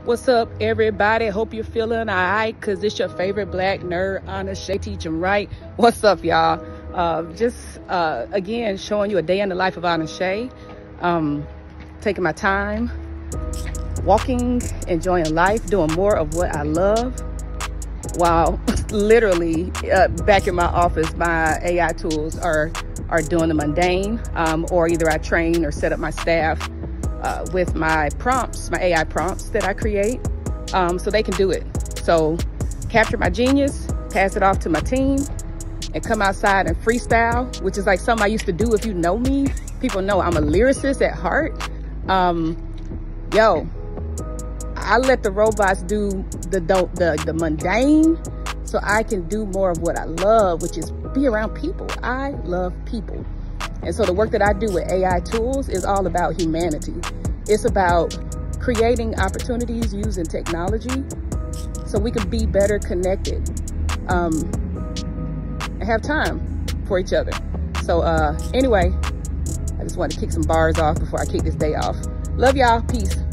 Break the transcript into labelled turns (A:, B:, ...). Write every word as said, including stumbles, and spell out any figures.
A: What's up, everybody? Hope you're feeling all right, because it's your favorite black nerd, Anashay, teaching Wright. What's up, y'all? Uh, just, uh, again, showing you a day in the life of Anashay. Um, taking my time, walking, enjoying life, doing more of what I love, while literally uh, back in my office, my A I tools are, are doing the mundane, um, or either I train or set up my staff Uh, with my prompts, my A I prompts that I create, um, so they can do it. So capture my genius, pass it off to my team, and come outside and freestyle, which is like something I used to do. If you know me, people know I'm a lyricist at heart. Um, yo, I let the robots do the, the, the mundane so I can do more of what I love, which is be around people. I love people. And so the work that I do with A I tools is all about humanity. It's about creating opportunities using technology so we can be better connected, um, and have time for each other. So uh, anyway, I just wanted to kick some bars off before I kick this day off. Love y'all. Peace.